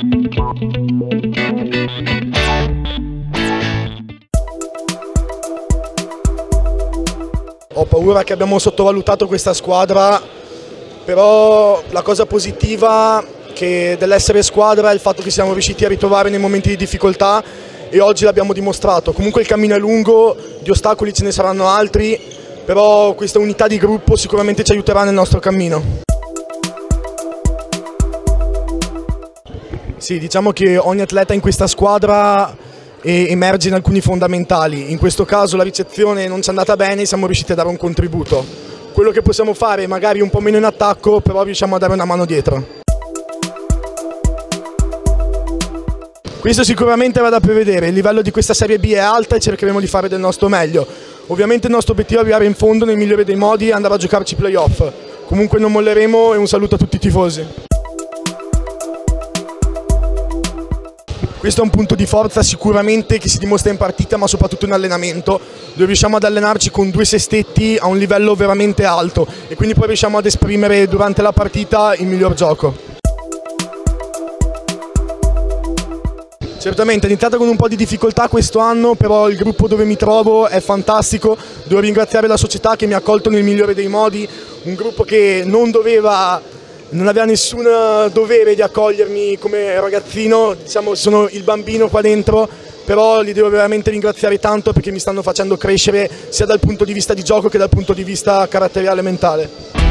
Ho paura che abbiamo sottovalutato questa squadra, però la cosa positiva dell'essere squadra è il fatto che siamo riusciti a ritrovare nei momenti di difficoltà e oggi l'abbiamo dimostrato. Comunque il cammino è lungo, di ostacoli ce ne saranno altri, però questa unità di gruppo sicuramente ci aiuterà nel nostro cammino. Sì, diciamo che ogni atleta in questa squadra emerge in alcuni fondamentali. In questo caso la ricezione non ci è andata bene, siamo riusciti a dare un contributo. Quello che possiamo fare magari un po' meno in attacco, però riusciamo a dare una mano dietro. Questo sicuramente va da prevedere, il livello di questa Serie B è alta e cercheremo di fare del nostro meglio. Ovviamente il nostro obiettivo è arrivare in fondo nel migliore dei modi e andare a giocarci playoff. Comunque non molleremo e un saluto a tutti i tifosi. Questo è un punto di forza sicuramente che si dimostra in partita, ma soprattutto in allenamento, dove riusciamo ad allenarci con due sestetti a un livello veramente alto e quindi poi riusciamo ad esprimere durante la partita il miglior gioco. Certamente è iniziata con un po' di difficoltà questo anno, però il gruppo dove mi trovo è fantastico, devo ringraziare la società che mi ha accolto nel migliore dei modi, un gruppo che non aveva nessun dovere di accogliermi come ragazzino, diciamo sono il bambino qua dentro, però li devo veramente ringraziare tanto perché mi stanno facendo crescere sia dal punto di vista di gioco che dal punto di vista caratteriale e mentale.